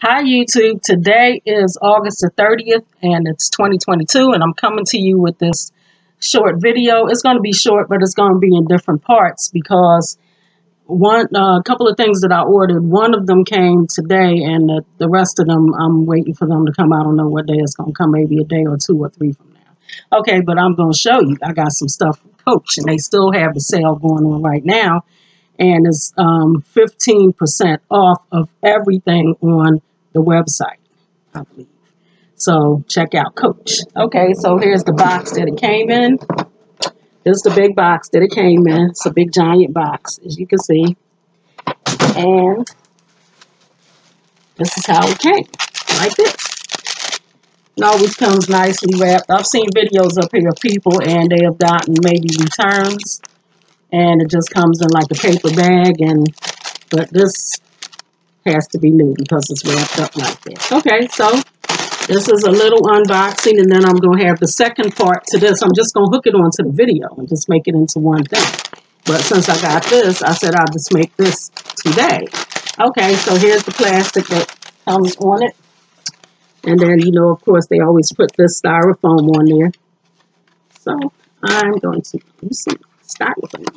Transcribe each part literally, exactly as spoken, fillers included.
Hi YouTube, today is August the thirtieth and it's twenty twenty-two and I'm coming to you with this short video. It's going to be short, but it's going to be in different parts because one, a uh, couple of things that I ordered, one of them came today and the, the rest of them I'm waiting for them to come. I don't know what day it's going to come, maybe a day or two or three from now. Okay, but I'm going to show you. I got some stuff from Coach and they still have the sale going on right now. And it's um, fifteen percent off of everything on the website, I believe. So check out Coach. Okay, so here's the box that it came in. This is the big box that it came in. It's a big giant box, as you can see. And this is how it came, like this. It always comes nicely wrapped. I've seen videos up here of people and they have gotten maybe returns. And it just comes in like a paper bag. And but this has to be new because it's wrapped up like that. Okay, so this is a little unboxing, and then I'm going to have the second part to this. I'm just going to hook it onto the video and just make it into one thing. But since I got this, I said I'll just make this today. Okay, so here's the plastic that comes on it. And then, you know, of course, they always put this styrofoam on there. So I'm going to use some styrofoam.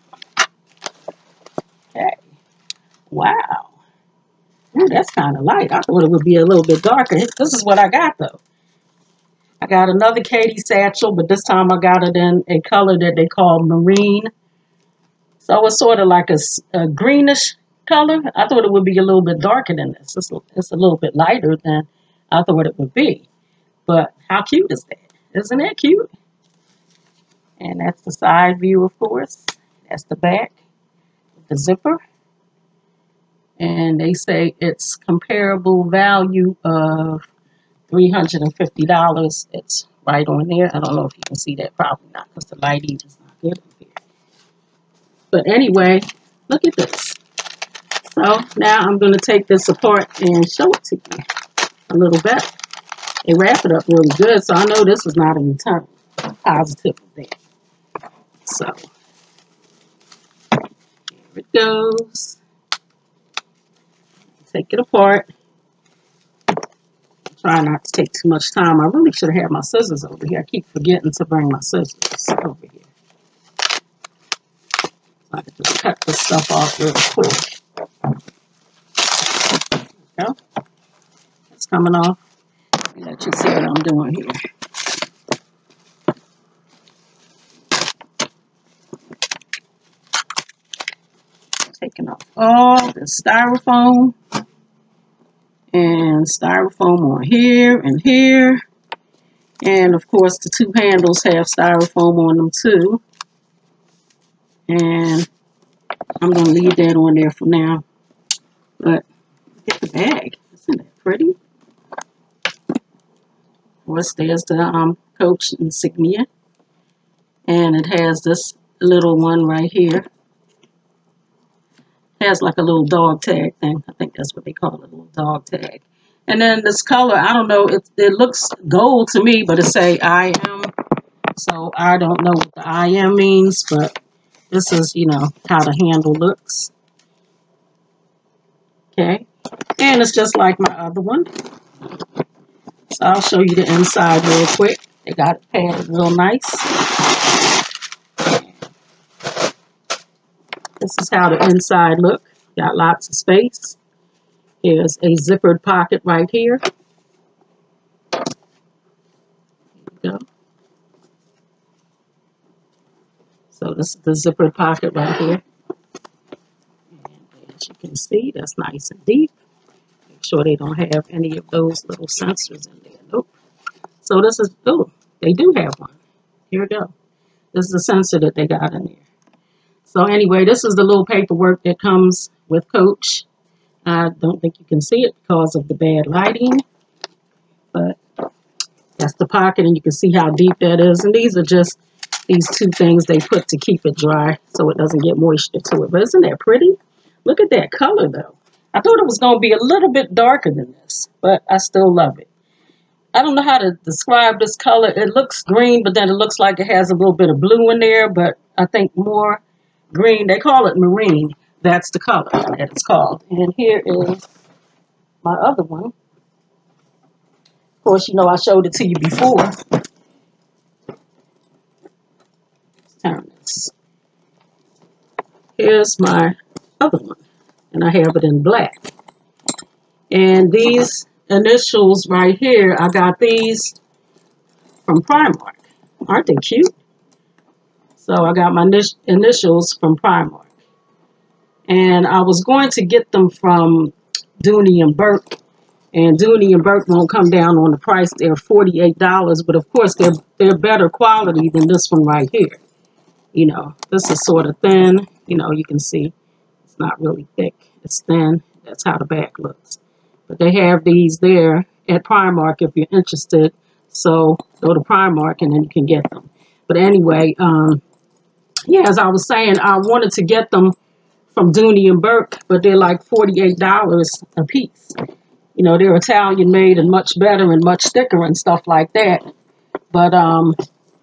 Okay. Wow. Ooh, that's kind of light. I thought it would be a little bit darker. This is what I got, though. I got another Katie satchel, but this time I got it in a color that they call marine. So it's sort of like a, a greenish color. I thought it would be a little bit darker than this. It's, it's a little bit lighter than I thought it would be. But how cute is that? Isn't that cute? And that's the side view, of course. That's the back with the zipper. And they say it's comparable value of three hundred fifty dollars. It's right on there. I don't know if you can see that. Probably not because the lighting is not good up here. But anyway, look at this. So now I'm going to take this apart and show it to you a little bit. They wrap it up really good, so I know this is not a return. I'm positive of that. So here it goes. Take it apart. Try not to take too much time. I really should have had my scissors over here. I keep forgetting to bring my scissors over here. So I can just cut this stuff off real quick. There we go. It's coming off. Let you see what I'm doing here. Taking off all the styrofoam. And styrofoam on here and here. And of course the two handles have styrofoam on them too. And I'm going to leave that on there for now. But look at the bag. Isn't that pretty? Of course there's the um, Coach insignia. And it has this little one right here. Has like a little dog tag thing. I think that's what they call it, a little dog tag. And then this color, I don't know, it, it looks gold to me, but it say I am. So I don't know what the I am means, but this is, you know, how the handle looks. Okay. And it's just like my other one. So I'll show you the inside real quick. They got it padded real nice. This is how the inside look. Got lots of space. Here's a zippered pocket right here. There we go. So this is the zippered pocket right here. And as you can see, that's nice and deep. Make sure they don't have any of those little sensors in there. Nope. So this is, oh, they do have one. Here we go. This is the sensor that they got in there. So anyway, this is the little paperwork that comes with Coach. I don't think you can see it because of the bad lighting. But that's the pocket, and you can see how deep that is. And these are just these two things they put to keep it dry so it doesn't get moisture to it. But isn't that pretty? Look at that color, though. I thought it was going to be a little bit darker than this, but I still love it. I don't know how to describe this color. It looks green, but then it looks like it has a little bit of blue in there, but I think more green. They call it marine. That's the color that it's called. And here is my other one. Of course, you know I showed it to you before. Let's turn this. Here's my other one, and I have it in black. And these initials right here, I got these from Primark. Aren't they cute? So I got my initials from Primark. And I was going to get them from Dooney and Bourke. And Dooney and Bourke won't come down on the price. They're forty-eight dollars. But of course, they're, they're better quality than this one right here. You know, this is sort of thin. You know, you can see it's not really thick. It's thin. That's how the back looks. But they have these there at Primark if you're interested. So go to Primark and then you can get them. But anyway, um, yeah, as I was saying, I wanted to get them from Dooney and Bourke, but they're like forty-eight dollars a piece. You know, they're Italian made and much better and much thicker and stuff like that. But um,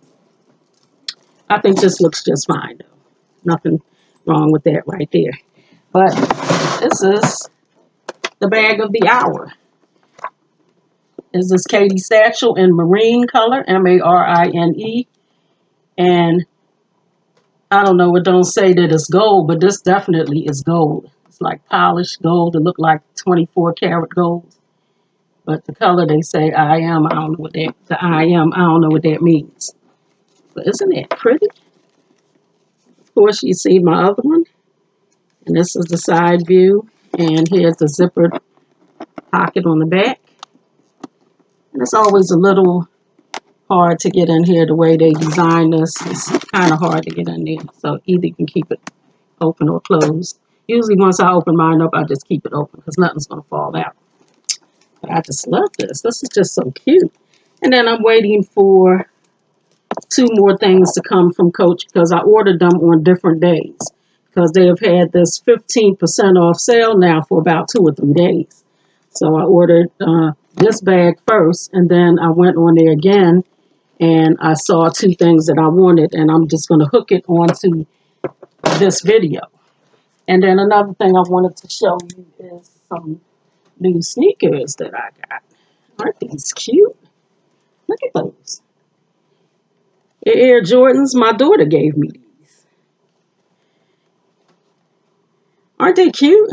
I think this looks just fine, though. Nothing wrong with that right there. But this is the bag of the hour. This is Katie Satchel in marine color, M A R I N E. And I don't know, it don't say that it's gold, but this definitely is gold. It's like polished gold. It looked like twenty-four karat gold. But the color they say I am, I don't know what that, the I am, I don't know what that means. But isn't that pretty? Of course, you see my other one. And this is the side view. And here's the zippered pocket on the back. And it's always a little hard to get in here the way they design this. It's kind of hard to get in there. So either you can keep it open or closed. Usually once I open mine up, I just keep it open because nothing's going to fall out. But I just love this. This is just so cute. And then I'm waiting for two more things to come from Coach because I ordered them on different days. Because they have had this fifteen percent off sale now for about two or three days. So I ordered uh, this bag first, and then I went on there again, and I saw two things that I wanted, and I'm just going to hook it onto this video. And then another thing I wanted to show you is some new sneakers that I got. Aren't these cute? Look at those. The Air Jordans. My daughter gave me these. Aren't they cute?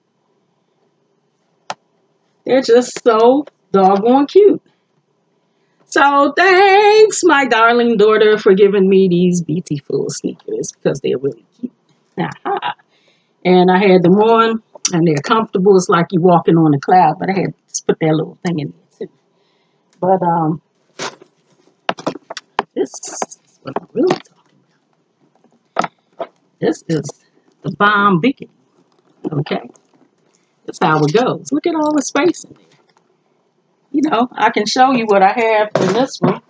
They're just so doggone cute. So thanks, my darling daughter, for giving me these beautiful sneakers because they're really cute. Aha. And I had them on, and they're comfortable. It's like you're walking on a cloud, but I had to put that little thing in there too. But um, this is what I'm really talking about. This is the bomb bikini. Okay, that's how it goes. Look at all the space in there. You know, I can show you what I have in this one.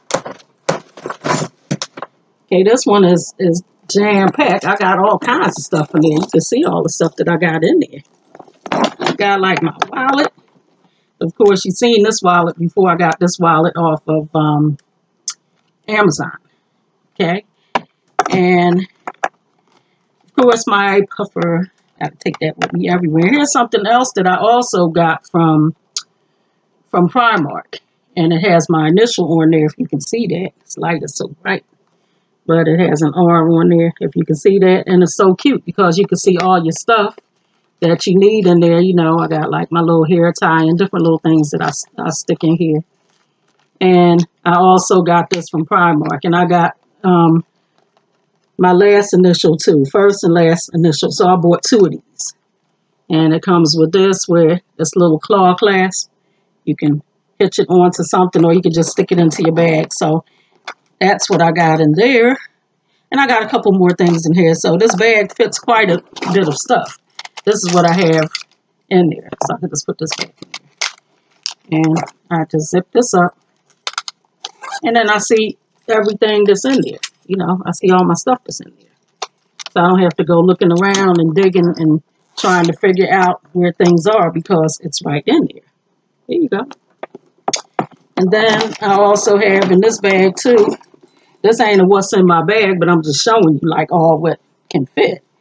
Okay, this one is, is jam-packed. I got all kinds of stuff in there. You can see all the stuff that I got in there. I got like my wallet. Of course, you've seen this wallet before. I got this wallet off of um, Amazon. Okay, and of course my puffer. I have to take that with me everywhere. Here's something else that I also got from from Primark. And it has my initial on there, if you can see that. This light is so bright. But it has an R on there, if you can see that. And it's so cute because you can see all your stuff that you need in there. You know, I got like my little hair tie and different little things that I, I stick in here. And I also got this from Primark. And I got um, my last initial too. First and last initial. So I bought two of these. And it comes with this where this little claw clasp. You can hitch it onto something or you can just stick it into your bag. So that's what I got in there. And I got a couple more things in here. So this bag fits quite a bit of stuff. This is what I have in there. So I can just put this back in there. And I just zip this up. And then I see everything that's in there. You know, I see all my stuff that's in there. So I don't have to go looking around and digging and trying to figure out where things are because it's right in there. There you go. And then I also have in this bag too. This ain't a what's in my bag, but I'm just showing you like all what can fit.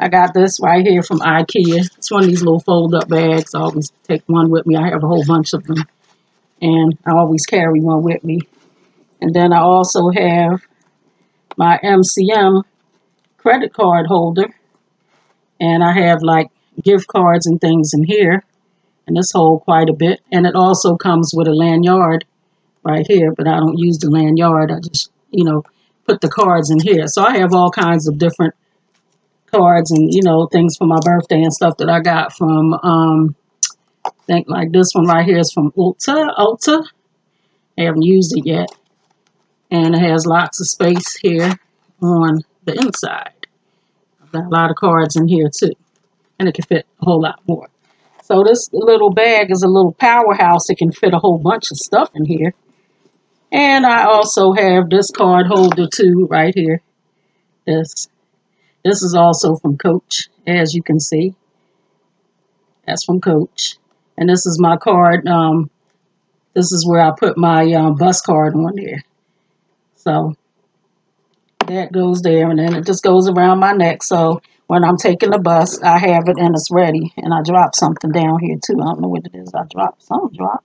I got this right here from IKEA. It's one of these little fold-up bags. I always take one with me. I have a whole bunch of them, and I always carry one with me. And then I also have my M C M credit card holder, and I have like gift cards and things in here, and this hold quite a bit. And it also comes with a lanyard right here, but I don't use the lanyard. I just, you know, put the cards in here. So I have all kinds of different cards and, you know, things for my birthday and stuff that I got from, um, I think like this one right here is from Ulta. Ulta. I haven't used it yet. And it has lots of space here on the inside. I've got a lot of cards in here too. And it can fit a whole lot more. So this little bag is a little powerhouse. It can fit a whole bunch of stuff in here. And I also have this card holder too right here. This. This is also from Coach, as you can see. That's from Coach. And this is my card. Um, this is where I put my uh, bus card on there. So that goes there, and then it just goes around my neck. So when I'm taking the bus, I have it and it's ready. And I dropped something down here too. I don't know what it is. I dropped something. Dropped.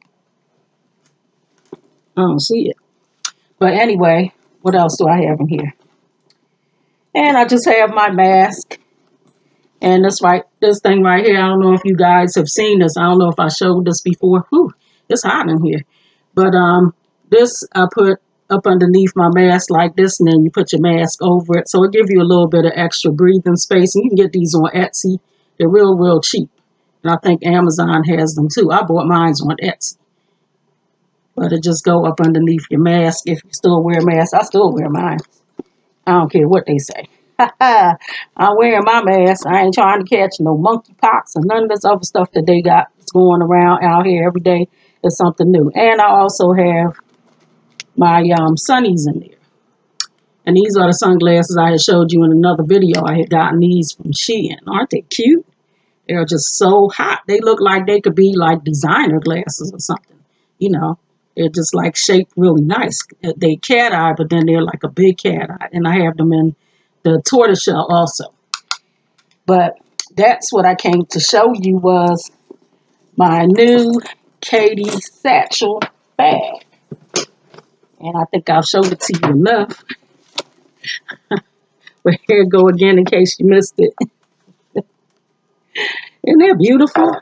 I don't see it. But anyway, what else do I have in here? And I just have my mask. And this right, this thing right here, I don't know if you guys have seen this. I don't know if I showed this before. Whew, it's hot in here. But um, this I put up underneath my mask like this, and then you put your mask over it. So it gives you a little bit of extra breathing space. And you can get these on Etsy. They're real, real cheap. And I think Amazon has them too. I bought mine on Etsy. But it just go up underneath your mask if you still wear a mask. I still wear mine. I don't care what they say. I'm wearing my mask. I ain't trying to catch no monkeypox or none of this other stuff that they got that's going around out here every day. Is something new. And I also have my um, sunnies in there. And these are the sunglasses I had showed you in another video. I had gotten these from Shein. Aren't they cute? They're just so hot. They look like they could be like designer glasses or something. You know. They're just like shaped really nice. They cat eye, but then they're like a big cat eye. And I have them in the tortoiseshell also. But that's what I came to show you was my new Katie satchel bag. And I think I'll show it to you enough. But here it go again in case you missed it. Isn't that beautiful?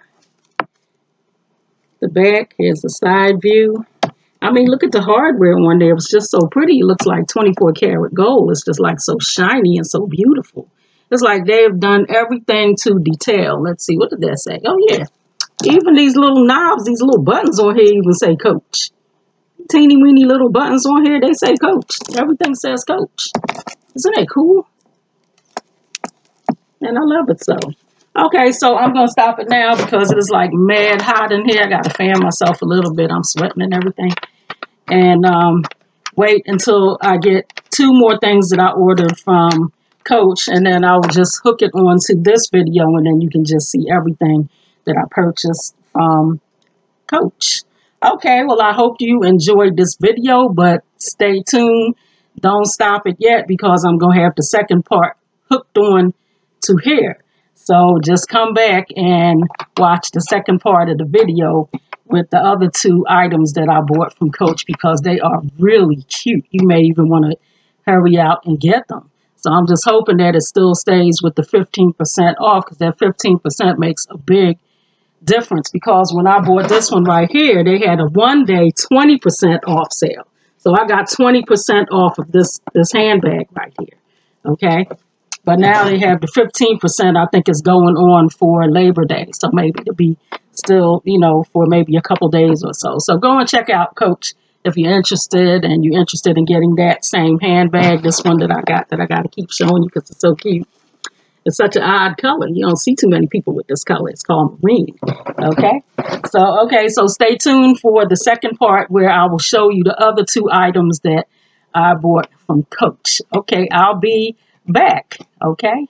The back has a side view. I mean, look at the hardware one there. It was just so pretty. It looks like twenty-four karat gold. It's just like so shiny and so beautiful. It's like they've done everything to detail. Let's see. What did that say? Oh, yeah. Even these little knobs, these little buttons on here even say Coach. Teeny weeny little buttons on here, they say Coach. Everything says Coach. Isn't that cool? And I love it so. Okay, so I'm going to stop it now because it is like mad hot in here. I got to fan myself a little bit. I'm sweating and everything. And um, wait until I get two more things that I ordered from Coach. And then I'll just hook it onto this video. And then you can just see everything that I purchased from Coach. Okay, well, I hope you enjoyed this video. But stay tuned. Don't stop it yet because I'm going to have the second part hooked on to here. So just come back and watch the second part of the video with the other two items that I bought from Coach because they are really cute. You may even want to hurry out and get them. So I'm just hoping that it still stays with the fifteen percent off because that fifteen percent makes a big difference because when I bought this one right here, they had a one day twenty percent off sale. So I got twenty percent off of this, this handbag right here. Okay. But now they have the fifteen percent, I think, is going on for Labor Day. So maybe it'll be still, you know, for maybe a couple days or so. So go and check out Coach if you're interested and you're interested in getting that same handbag. This one that I got that I got to keep showing you because it's so cute. It's such an odd color. You don't see too many people with this color. It's called marine. Okay. So, okay. So stay tuned for the second part where I will show you the other two items that I bought from Coach. Okay. I'll be back. Okay.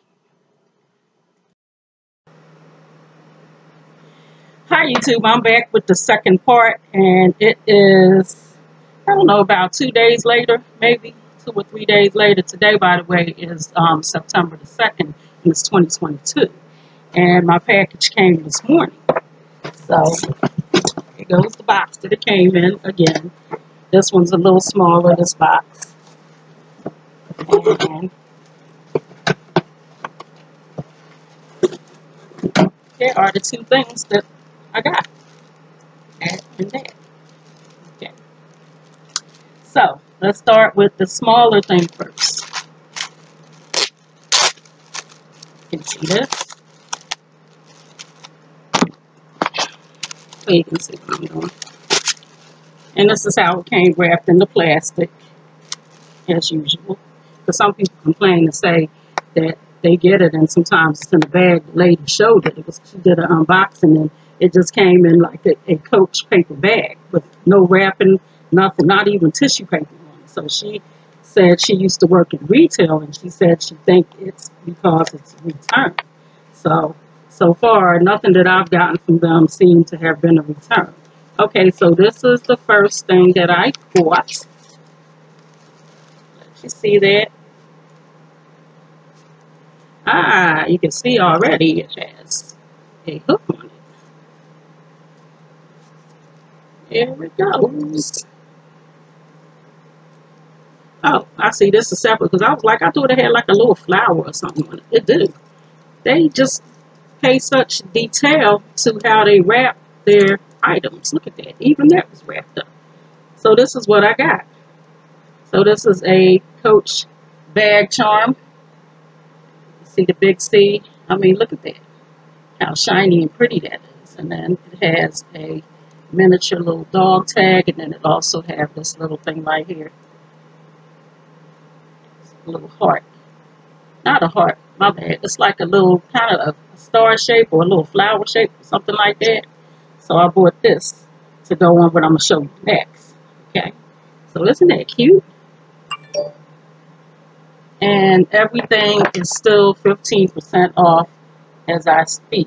Hi YouTube, I'm back with the second part and it is, I don't know, about two days later, maybe two or three days later. Today, by the way, is um, September the second, and it's twenty twenty-two. And my package came this morning. So here goes the box that it came in again. This one's a little smaller, this box. And here are the two things that I got. That and that. Okay. So let's start with the smaller thing first. You can see this. So you can see what I'm doing. And this is how it came wrapped in the plastic, as usual. Because some people complain and say that they get it and sometimes it's in the bag. The lady showed it. It was, she did an unboxing and it just came in like a, a Coach paper bag with no wrapping, nothing, not even tissue paper on it. So she said she used to work in retail and she said she think it's because it's returned. So, so far, nothing that I've gotten from them seemed to have been a return. Okay, so this is the first thing that I bought. Let you see that. Ah, you can see already it has a hook on it. There it goes. Oh, I see this is separate because I was like, I thought it had like a little flower or something on it. It do. They just pay such detail to how they wrap their items. Look at that. Even that was wrapped up. So this is what I got. So this is a Coach bag charm. You see the big C? I mean, look at that. How shiny and pretty that is. And then it has a miniature little dog tag. And then it also has this little thing right here. It's a little heart. Not a heart. My bad. It's like a little kind of a star shape or a little flower shape or something like that. So I bought this to go on what I'm going to show you next. Okay. So isn't that cute? And everything is still fifteen percent off as I speak.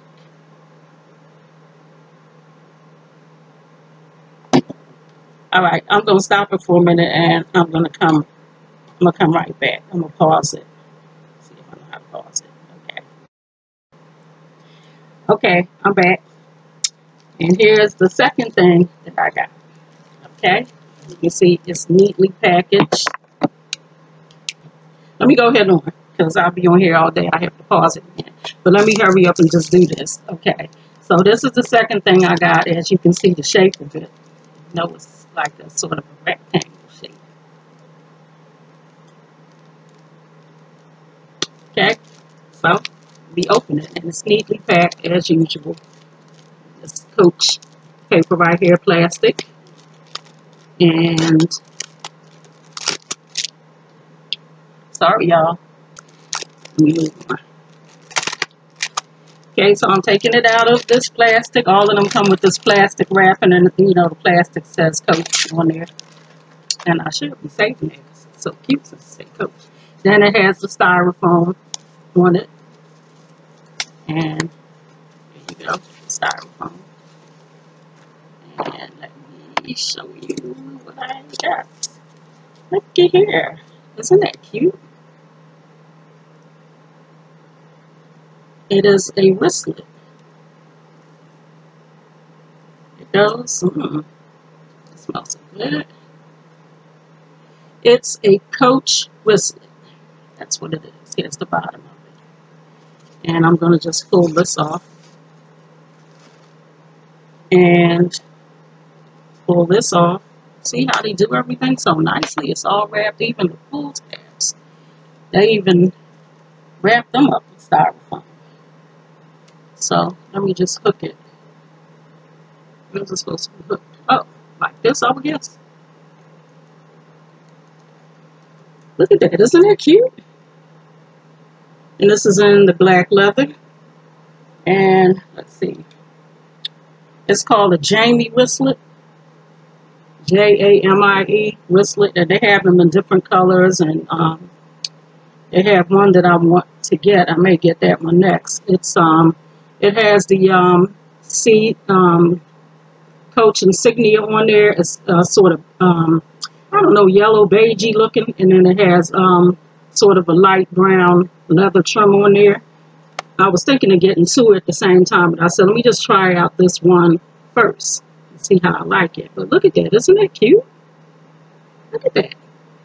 All right. I'm going to stop it for a minute and I'm going to come, I'm going to come right back. I'm going to pause it. See if I know how to pause it. Okay. Okay. I'm back. And here's the second thing that I got. Okay, you can see it's neatly packaged. Let me go ahead on because I'll be on here all day. I have to pause it again. But let me hurry up and just do this. Okay, so this is the second thing I got. As you can see the shape of it. You know, it's like a sort of a rectangle shape. Okay, so we open it and it's neatly packed as usual. This Coach paper right here, plastic. And sorry, y'all. Okay, so I'm taking it out of this plastic. All of them come with this plastic wrapping, and you know the plastic says Coach on there. And I should be saving it because it's so cute since it says Coach. Then it has the styrofoam on it, and there you go, styrofoam. And let me show you what I got. Look at here. Isn't that cute? It is a wristlet. It goes. Mm, it smells so good. It's a Coach wristlet. That's what it is. Here's the bottom of it. And I'm going to just pull this off. And pull this off. See how they do everything so nicely? It's all wrapped, even the pull tabs. They even wrap them up with styrofoam. So let me just hook it. Where's it supposed to be hooked? Oh, like this, I guess. Look at that. Isn't that cute? And this is in the black leather. And let's see. It's called a Jamie wristlet. J A M I E wristlet. And they have them in different colors. And um, they have one that I want to get. I may get that one next. It's um, It has the um, C um, Coach insignia on there. It's uh, sort of, um, I don't know, yellow, beigey looking. And then it has um, sort of a light brown leather trim on there. I was thinking of getting two at the same time, but I said, let me just try out this one first and see how I like it. But look at that. Isn't that cute? Look at that.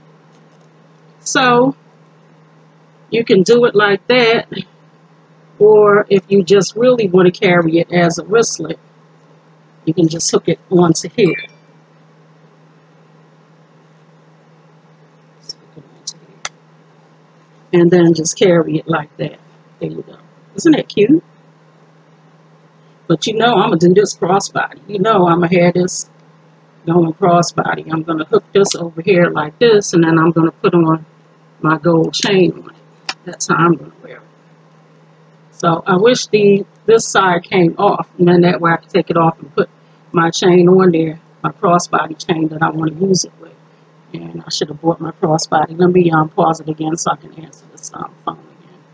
So you can do it like that, or if you just really want to carry it as a wristlet, you can just hook it onto here. And then just carry it like that. There you go. Isn't that cute? But you know I'm going to do this crossbody. You know I'm going to have this going crossbody. I'm going to hook this over here like this, and then I'm going to put on my gold chain on it. That's how I'm going to wear it. So I wish the this side came off, and then that way I could take it off and put my chain on there, my crossbody chain that I want to use it with. And I should have bought my crossbody. Let me um, pause it again so I can answer this um, phone again.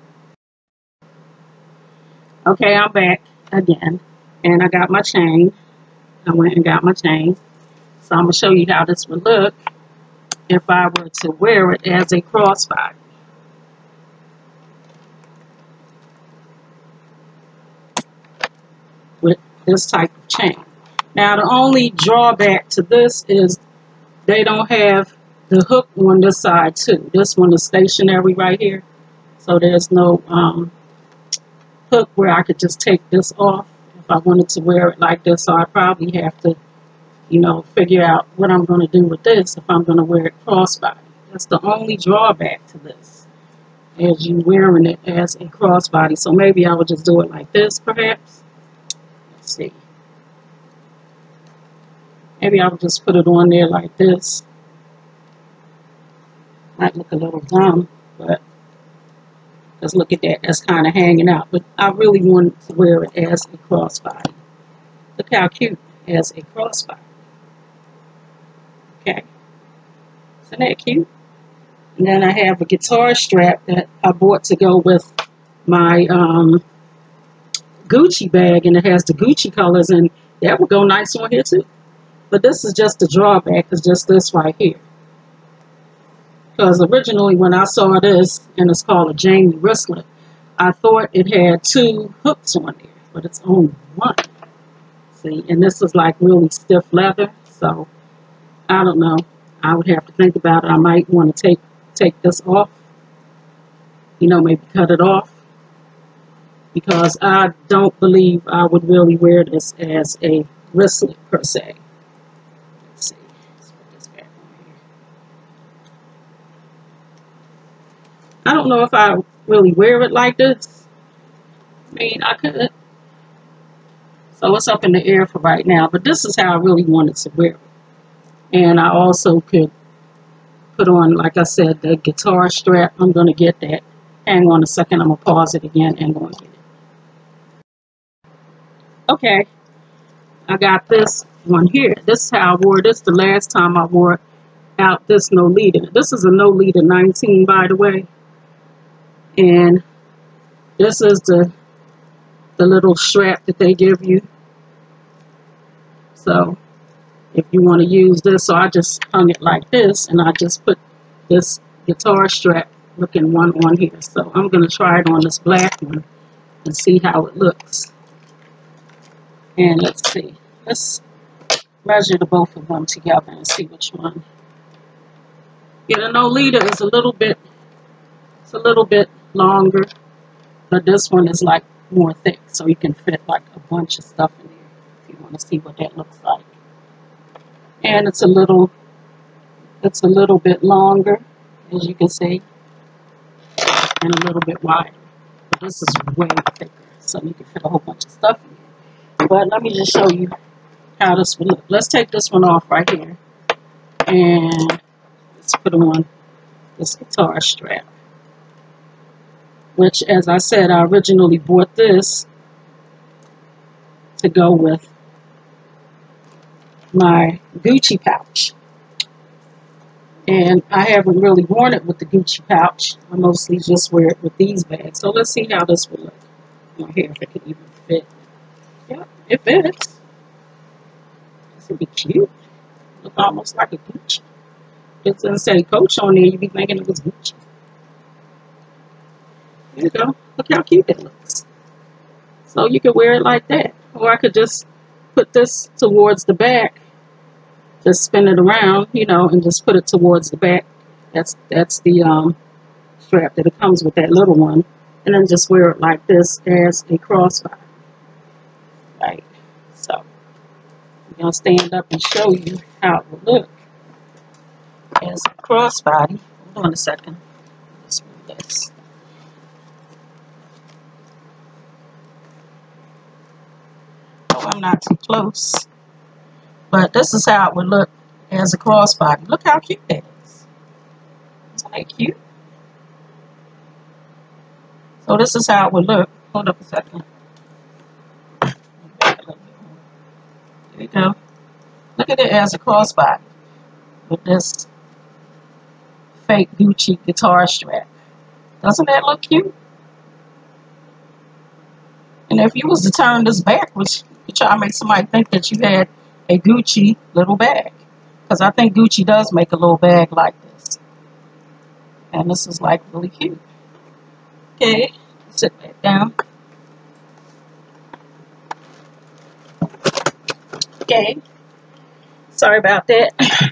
Okay, I'm back again. And I got my chain. I went and got my chain. So I'm going to show you how this would look if I were to wear it as a crossbody. With this type of chain. Now the only drawback to this is they don't have the hook on this side too. This one is stationary right here. So there's no um, hook where I could just take this off if I wanted to wear it like this. So I probably have to, you know, figure out what I'm going to do with this if I'm going to wear it crossbody. That's the only drawback to this, is you wearing it as a crossbody. So maybe I would just do it like this perhaps. Let's see. Maybe I'll just put it on there like this. Might look a little dumb, but because look at that, that's kind of hanging out. But I really wanted to wear it as a crossbody. Look how cute as a crossbody. Okay, isn't that cute? And then I have a guitar strap that I bought to go with my um, Gucci bag, and it has the Gucci colors, and that would go nice on here too. But this is just the drawback, is just this right here. Because originally when I saw this, and it's called a Jamie wristlet, I thought it had two hooks on there, but it's only one. See, and this is like really stiff leather, so I don't know. I would have to think about it. I might want to take take this off. You know, maybe cut it off. Because I don't believe I would really wear this as a wristlet per se. Let's see. Let's put this back on here. I don't know if I really wear it like this. I mean, I could. So it's up in the air for right now. But this is how I really wanted to wear it. And I also could put on, like I said, the guitar strap. I'm going to get that. Hang on a second. I'm going to pause it again and go and get it. Okay. I got this one here. This is how I wore this the last time I wore out this Nolita. This is a Nolita nineteen, by the way. And this is the the little strap that they give you. So if you want to use this, so I just hung it like this, and I just put this guitar strap looking one on here. So I'm going to try it on this black one and see how it looks. And let's see. Let's measure the both of them together and see which one. Yeah, the Nolita is a little bit, it's a little bit longer, but this one is like more thick, so you can fit like a bunch of stuff in there if you want to see what that looks like. And it's a little, it's a little bit longer, as you can see, and a little bit wider. But this is way thicker, so you can fit a whole bunch of stuff in there. But let me just show you how this would look. Let's take this one off right here. And let's put on this guitar strap. Which, as I said, I originally bought this to go with my Gucci pouch. And I haven't really worn it with the Gucci pouch. I mostly just wear it with these bags. So let's see how this would look on here, if it could even fit. Yeah, it fits. This would be cute. Look almost like a Gucci. It doesn't say Coach on there. You'd be thinking it was Gucci. There you go. Look how cute that looks. So you could wear it like that. Or I could just put this towards the back. Just spin it around, you know, and just put it towards the back. That's that's the um, strap that it comes with, that little one. And then just wear it like this as a crossbody. Right. So I'm going to stand up and show you how it will look as a crossbody. Hold on a second. Let's move this. Oh, I'm not too close. But this is how it would look as a crossbody. Look how cute that is. Isn't that cute? So this is how it would look. Hold up a second. There you go. Look at it as a crossbody with this fake Gucci guitar strap. Doesn't that look cute? And if you was to turn this backwards, you try to make somebody think that you had a Gucci little bag. Because I think Gucci does make a little bag like this. And this is like really cute. Okay, sit that down. Okay, sorry about that.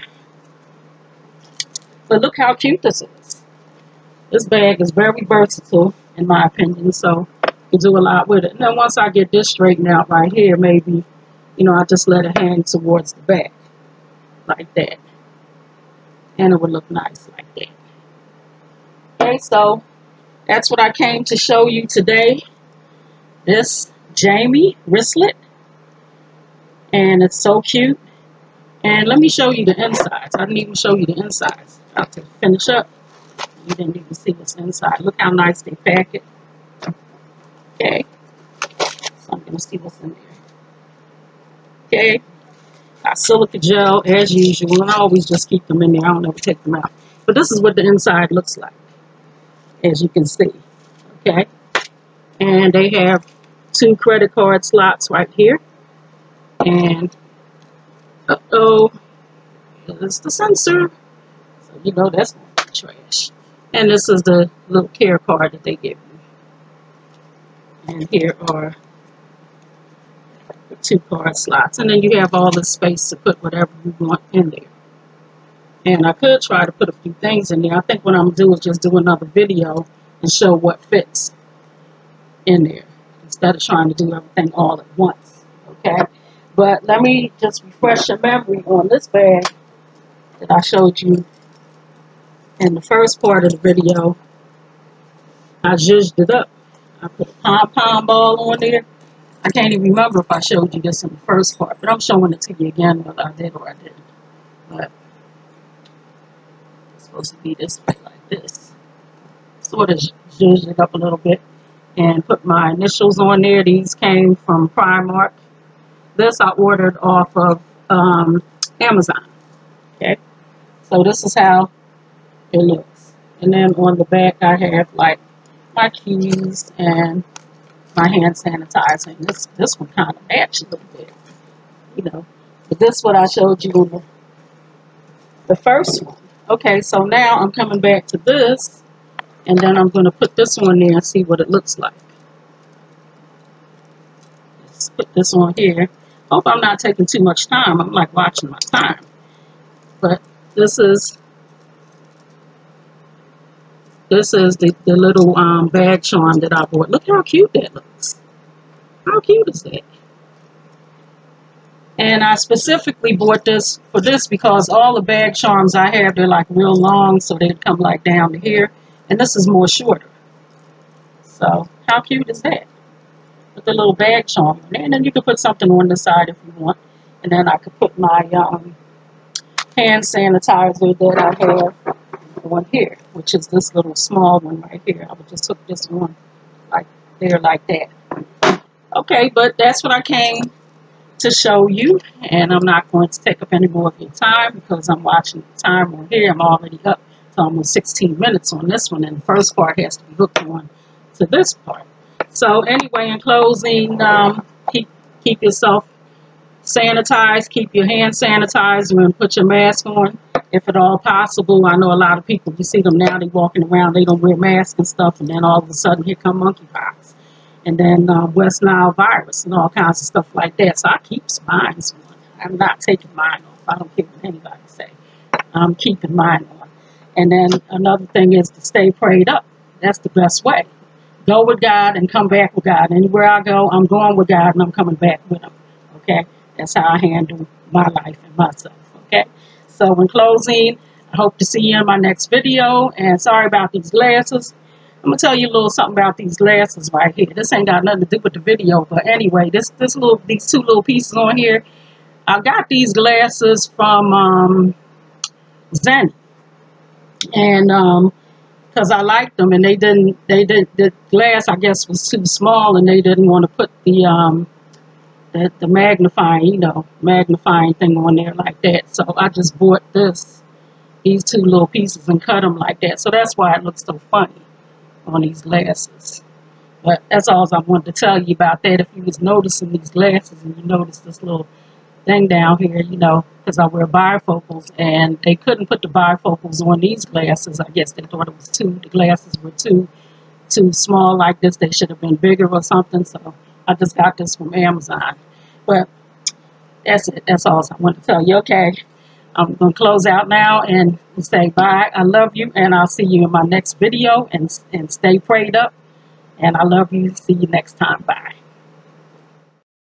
But look how cute this is. This bag is very versatile, in my opinion, so you can do a lot with it. And then once I get this straightened out right here, maybe, you know, I just let it hang towards the back, like that. And it would look nice like that. Okay, so that's what I came to show you today. This Jamie wristlet. And it's so cute. And let me show you the insides. I didn't even show you the insides. About to finish up. You didn't even see what's inside. Look how nice they pack it. Okay. So I'm going to see what's in there. Okay. Got silica gel as usual. And I always just keep them in there. I don't ever take them out. But this is what the inside looks like. As you can see. Okay. And they have two credit card slots right here. And uh-oh, it's the sensor. So you know that's not trash. And this is the little care card that they give you. And here are the two card slots. And then you have all the space to put whatever you want in there. And I could try to put a few things in there. I think what I'm going to do is just do another video and show what fits in there. Instead of trying to do everything all at once. Okay? But let me just refresh your memory on this bag that I showed you in the first part of the video. I zhuzhed it up. I put a pom-pom ball on there. I can't even remember if I showed you this in the first part, but I'm showing it to you again whether I did or I didn't. But it's supposed to be this way like this. Sort of zhuzhed it up a little bit and put my initials on there. These came from Primark. This I ordered off of um, Amazon. Okay, so this is how it looks. And then on the back I have like my keys and my hand sanitizer. And this this one kind of matches a little bit, you know. But this is what I showed you in the, the first one. Okay, so now I'm coming back to this, and then I'm going to put this one there and see what it looks like. Let's put this on here. Hope I'm not taking too much time. I'm like watching my time. But this is this is the, the little um, bag charm that I bought. Look how cute that looks. How cute is that? And I specifically bought this for this because all the bag charms I have, they're like real long, so they'd come like down to here. And this is more shorter. So how cute is that? With the little bag charm in there. And then you can put something on the side if you want. And then I could put my um, hand sanitizer that I have on here, which is this little small one right here. I would just hook this one like there like that. Okay, but that's what I came to show you. And I'm not going to take up any more of your time because I'm watching the time on here. I'm already up to almost sixteen minutes on this one. And the first part has to be hooked on to this part. So anyway, in closing, um, keep, keep yourself sanitized, keep your hand sanitizer, and put your mask on if at all possible. I know a lot of people, you see them now, they walking around, they don't wear masks and stuff, and then all of a sudden here come monkeypox, and then uh, West Nile virus and all kinds of stuff like that. So I keep mine on. I'm not taking mine off. I don't care what anybody say. I'm keeping mine on. And then another thing is to stay prayed up. That's the best way. Go with God and come back with God. Anywhere I go, I'm going with God and I'm coming back with Him. Okay? That's how I handle my life and myself. Okay? So in closing, I hope to see you in my next video. And sorry about these glasses. I'm going to tell you a little something about these glasses right here. This ain't got nothing to do with the video. But anyway, this, this little, these two little pieces on here, I got these glasses from um, Zen. And um, because I liked them, and they didn't, they did, the glass, I guess, was too small, and they didn't want to put the, um, the, the magnifying, you know, magnifying thing on there like that. So I just bought this, these two little pieces and cut them like that. So that's why it looks so funny on these glasses. But that's all I wanted to tell you about that. If you was noticing these glasses and you noticed this little thing down here, you know, because I wear bifocals, and they couldn't put the bifocals on these glasses. I guess they thought it was too, the glasses were too, too small like this. They should have been bigger or something. So I just got this from Amazon. But that's it. That's all I want to tell you. Okay, I'm going to close out now and say bye. I love you, and I'll see you in my next video. And, and stay prayed up. And I love you. See you next time. Bye.